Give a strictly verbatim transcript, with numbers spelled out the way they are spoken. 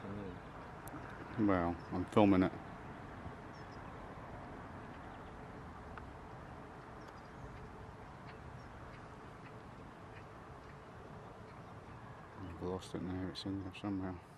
Well, I'm filming it. I've lost it now, it's in there somewhere.